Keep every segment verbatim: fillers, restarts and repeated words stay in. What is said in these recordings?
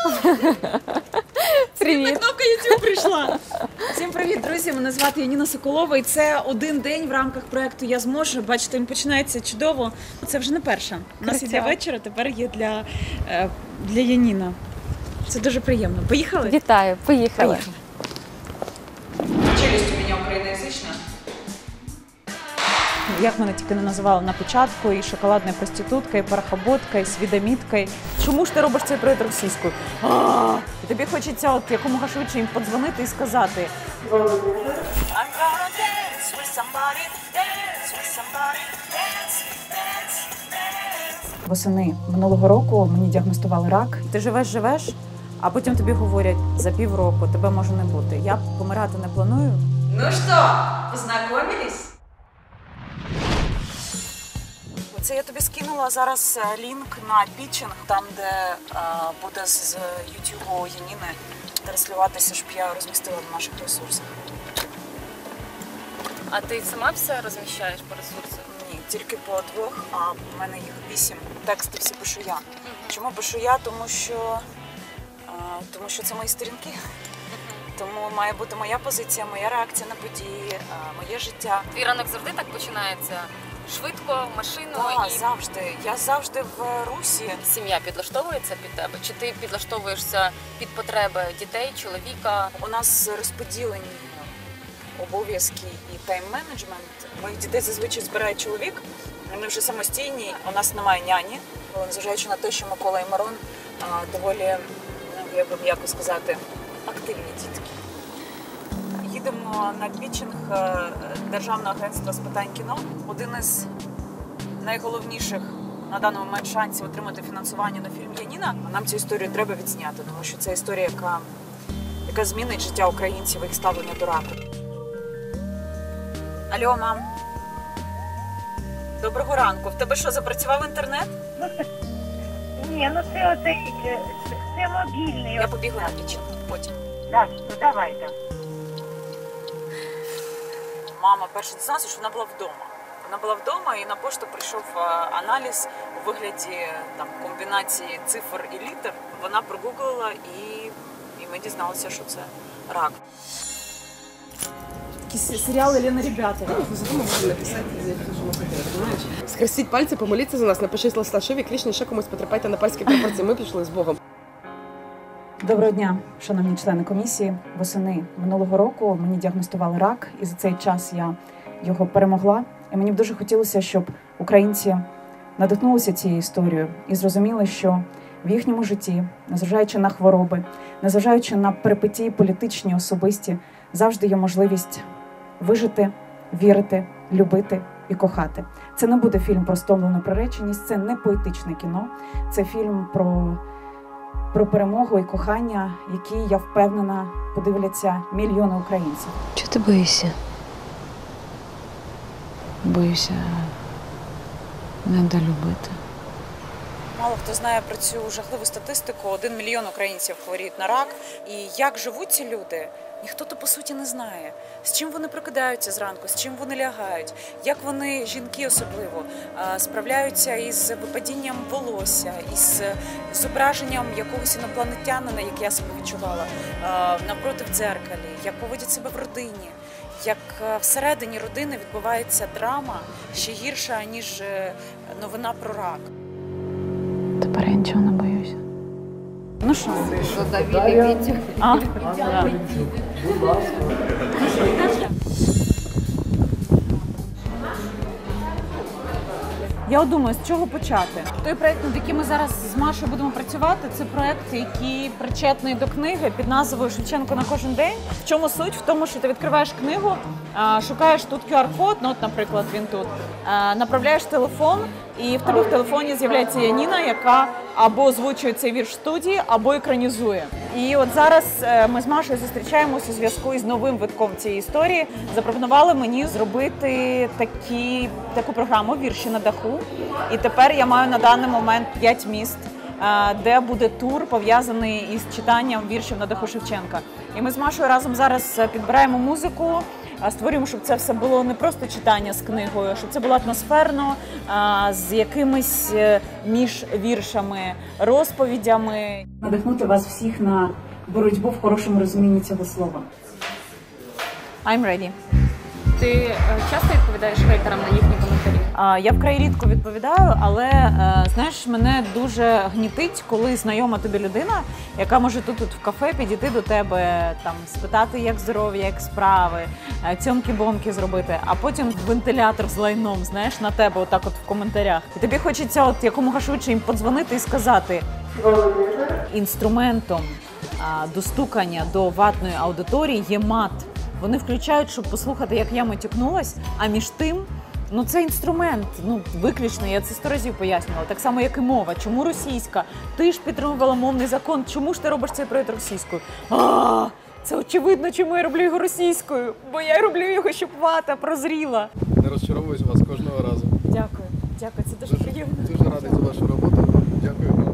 Привіт. Кнопка YouTube прийшла. Всім привіт, друзі. Мене звати Яніна Соколова. І це один день в рамках проєкту «Я зможу». Бачите, він починається чудово. Це вже не перша. У нас є для вечора, тепер є для, для Яніна. Це дуже приємно. Поїхали? Вітаю, поїхали. Поїхали. Челюсть у мене україноязична. Як мене тільки не називали на початку, і шоколадна проститутка, і парахоботка, і свідомітка. Чому ж ти робиш цей проєкт російською? А, і тобі хочеться от якомога швидше їм подзвонити і сказати. Восени минулого року мені діагностували рак. Ти живеш-живеш, а потім тобі говорять, за півроку тебе може не бути. Я помирати не планую. Ну що, познайомились? Це я тобі скинула зараз лінк на пітчинг, там, де а, буде з ютубу Яніни транслюватися, щоб я розмістила на наших ресурсах. А ти сама все розміщаєш по ресурсах? Ні, тільки по двох, а в мене їх вісім. Тексти всі пишу я. Чому пишу я? Тому що, а, тому що це мої сторінки. Тому має бути моя позиція, моя реакція на події, а, моє життя. Твій ранок завжди так починається? Швидко, машиною? Так, і... завжди. Я завжди в русі. Сім'я підлаштовується під тебе? Чи ти підлаштовуєшся під потреби дітей, чоловіка? У нас розподілені обов'язки і тайм-менеджмент. Моїх дітей зазвичай збирає чоловік, вони вже самостійні. У нас немає няні, незважаючи на те, що Микола і Мирон доволі, як би м'яко сказати, активні дітки. Їдемо на пітчинг Державного агентства з питань кіно. Один із найголовніших на даний момент шансів отримати фінансування на фільм «Яніна». Нам цю історію треба відзняти, тому що це історія, яка, яка змінить життя українців і їх ставлення до раку. Алло, мам. Доброго ранку. В тебе що, запрацював інтернет? Ні, ну це оцей, це мобільний. Я побігла на пітчинг потім. Так, ну давайте. Мама перше дізналася, що вона була вдома. Вона була вдома, і на пошту прийшов аналіз у вигляді там, комбінації цифр і літер. Вона прогуглила, і, і ми дізналися, що це рак. Якісь серіали «Лена, ребята». Скрестіть пальці, помоліться за нас, напишіть листашові, клічні ще комусь потрапайте на пальські прапорці. Ми пішли з Богом. Доброго дня, шановні члени комісії. Восени минулого року мені діагностували рак, і за цей час я його перемогла. І мені б дуже хотілося, щоб українці надихнулися цією історією і зрозуміли, що в їхньому житті, незважаючи на хвороби, незважаючи на перипетії політичні, особисті, завжди є можливість вижити, вірити, любити і кохати. Це не буде фільм про стомлену приреченість, це не поетичне кіно, це фільм про... про перемогу і кохання, які, я впевнена, подивляться мільйони українців. Чого ти боїшся? Боюся недолюбити. Мало хто знає про цю жахливу статистику. Один мільйон українців хворіють на рак. І як живуть ці люди, ніхто то, по суті, не знає. З чим вони прокидаються зранку, з чим вони лягають, як вони, жінки особливо, справляються із випадінням волосся, із зображенням якогось інопланетянина, як я себе відчувала, навпроти в дзеркалі, як поводять себе в родині, як всередині родини відбувається драма ще гірша, ніж новина про рак. Тепер я нічого не боюся. Ну що? Задавили Вітю. А? Я от думаю, з чого почати? Той проєкт, над яким ми зараз з Машою будемо працювати, це проєкт, який причетний до книги під назвою «Шевченко на кожен день». В чому суть? В тому, що ти відкриваєш книгу, шукаєш тут ку ар код, ну от, наприклад, він тут, направляєш телефон, і в тебе в телефоні з'являється Яніна, яка або озвучує цей вірш в студії, або екранізує. І от зараз ми з Машою зустрічаємося у зв'язку із новим витком цієї історії. Запропонували мені зробити такі, таку програму «Вірші на даху». І тепер я маю на даний момент п'ять міст, де буде тур, пов'язаний із читанням віршів на даху Шевченка. І ми з Машою разом зараз підбираємо музику а, створюємо, щоб це все було не просто читання з книгою, щоб це було атмосферно, а, з якимись е, між віршами, розповідями. Надихнути вас всіх на боротьбу в хорошому розумінні цього слова. I'm ready. Ти е, часто відповідаєш хейтерам на їхні коментарі? А, Я вкрай рідко відповідаю, але е, знаєш, мене дуже гнітить, коли знайома тобі людина, яка може тут, тут в кафе підійти до тебе, там спитати, як здоров'я, як справи, е, цьомки-бомки зробити, а потім вентилятор з лайном, знаєш, на тебе отак от в коментарях. І тобі хочеться от якомога швидше їм подзвонити і сказати: інструментом а, достукання до ватної аудиторії є мат. Вони включають, щоб послухати, як я матюкнулась, а між тим, ну це інструмент, ну виключно, я це сто разів пояснювала, так само, як і мова. Чому російська? Ти ж підтримувала мовний закон, чому ж ти робиш цей проєкт російською? А, це очевидно, чому я роблю його російською, бо я роблю його, щоб вата прозріла. Не розчаровуюсь вас кожного разу. Дякую, дякую, це дуже, дуже приємно. Дуже радий за вашу роботу. Дякую вам.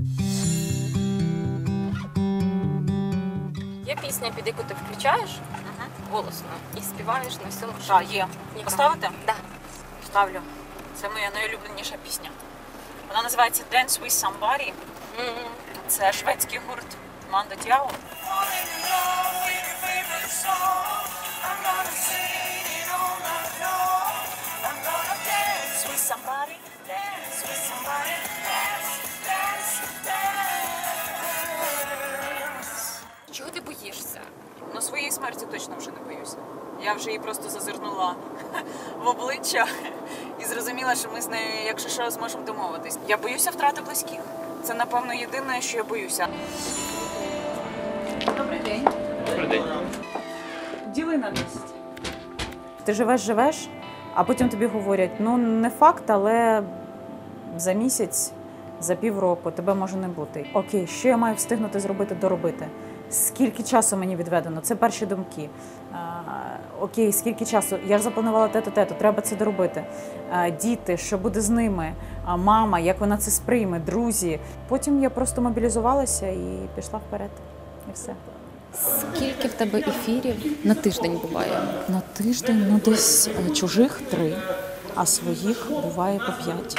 Є пісня, під яку ти включаєш голосно і співаєш на всьому Так, шоу. є. Ні, Поставити? Да. Ставлю. Це моя найулюбленіша пісня. Вона називається Dance with Somebody. М-м. Це шведський гурт Мандо Діао. Чого ти боїшся? Ну, своєї смерті точно вже не боюся. Я вже їй просто зазирнула в обличчя і зрозуміла, що ми з нею, якщо що, зможемо домовитись. Я боюся втрати близьких. Це, напевно, єдине, що я боюся. Добрий день. Добрий день. Діли на десять. Ти живеш-живеш, а потім тобі говорять, ну, не факт, але за місяць, за півроку тебе може не бути. Окей, що я маю встигнути зробити, доробити? Скільки часу мені відведено? Це перші думки. А, окей, скільки часу? Я ж запланувала те-то, те-то, треба це доробити. А, діти, що буде з ними? А, мама, як вона це сприйме? Друзі. Потім я просто мобілізувалася і пішла вперед. І все. Скільки в тебе ефірів на тиждень буває? На тиждень, ну десь е, чужих три, а своїх буває по п'ять.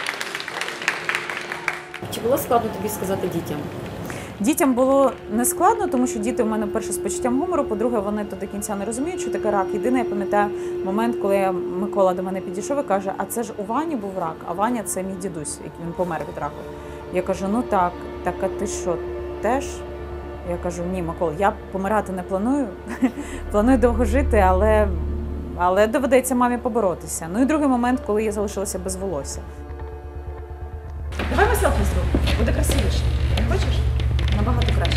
Чи було складно тобі сказати дітям? Дітям було не складно, тому що діти в мене, перше, з почуттям гумору, по-друге, вони то до кінця не розуміють, що таке рак. Єдине, я пам'ятаю момент, коли я, Микола до мене підійшов і каже, а це ж у Вані був рак, а Ваня – це мій дідусь, який він помер від раку. Я кажу, ну так, так а ти що, теж? Я кажу, ні, Микола, я помирати не планую, планую довго жити, але, але доведеться мамі поборотися. Ну і другий момент, коли я залишилася без волосся. Давай ми селфі зробимо, буде красивіше. Не хочеш? Набагато краще.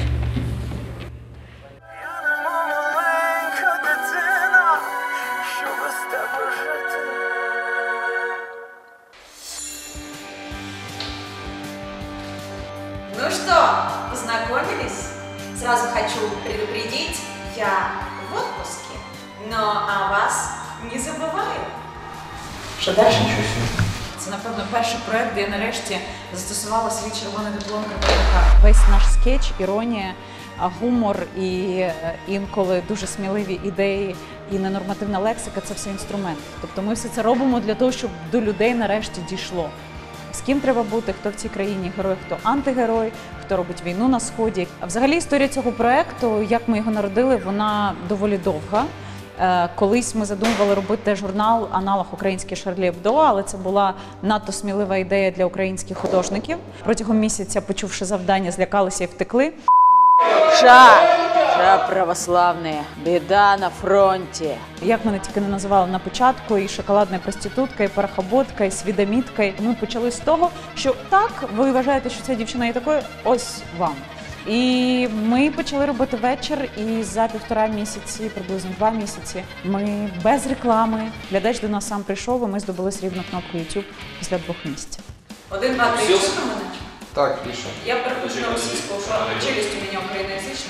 Ну что, познакомились? Сразу хочу предупредить, я в отпуске, но о вас не забываю. Що далі? Це, напевно, перший проєкт, де я нарешті застосувала свій червоний диплом керівника. Весь наш скетч, іронія, гумор і е, інколи дуже сміливі ідеї і ненормативна лексика – це все інструмент. Тобто ми все це робимо для того, щоб до людей нарешті дійшло. З ким треба бути, хто в цій країні герой, хто антигерой, хто робить війну на Сході. А взагалі історія цього проєкту, як ми його народили, вона доволі довга. Колись ми задумували робити журнал аналог український Шарлі Ебдо, але це була надто смілива ідея для українських художників. Протягом місяця, почувши завдання, злякалися і втекли. Ша! Ша православная, біда на фронті. Як мене тільки не називали на початку, і шоколадна проститутка, і парахоботка, і свідомітка. Ми почали з того, що так, ви вважаєте, що ця дівчина є такою, ось вам. І ми почали робити вечір, і за півтора місяці, приблизно два місяці, ми без реклами, глядач до нас сам прийшов, і ми здобули срібну кнопку YouTube після двох місяців. Один, два, три, чути мене? Так, пишу. Я перепишу на російську, що челюсть у мене україноязична.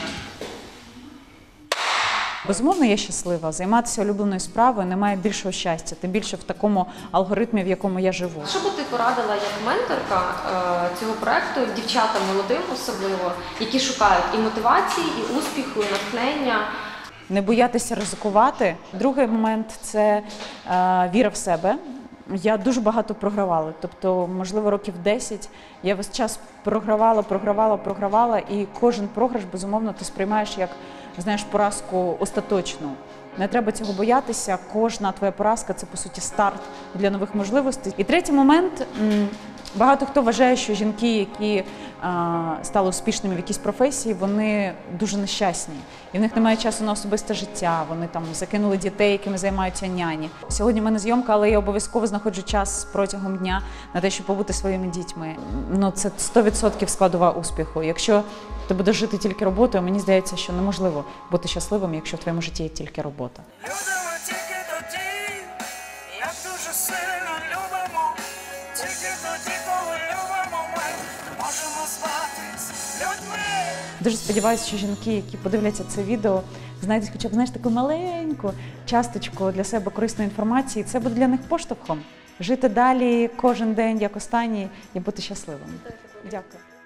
Безумовно, я щаслива. Займатися улюбленою справою немає більшого щастя, тим більше в такому алгоритмі, в якому я живу. Що би ти порадила як менторка е, цього проекту дівчатам молодим особливо, які шукають і мотивації, і успіху, і натхнення? не боятися ризикувати. Другий момент – це е, віра в себе. Я дуже багато програвала, тобто, можливо, років десять я весь час програвала, програвала, програвала, і кожен програш, безумовно, ти сприймаєш як, знаєш, поразку остаточну. Не треба цього боятися, кожна твоя поразка – це, по суті, старт для нових можливостей. І третій момент – багато хто вважає, що жінки, які а, стали успішними в якійсь професії, вони дуже нещасні. І в них немає часу на особисте життя, вони там закинули дітей, якими займаються няні. Сьогодні в мене зйомка, але я обов'язково знаходжу час протягом дня на те, щоб побути своїми дітьми. Ну, це сто відсотків складова успіху. Якщо ти будеш жити тільки роботою, мені здається, що неможливо бути щасливим, якщо в твоєму житті є тільки робота. Дуже сподіваюся, що жінки, які подивляться це відео, знайдуть хоча б, знаєш, таку маленьку часточку для себе корисної інформації. Це буде для них поштовхом. Жити далі кожен день, як останній, і бути щасливим. Дякую.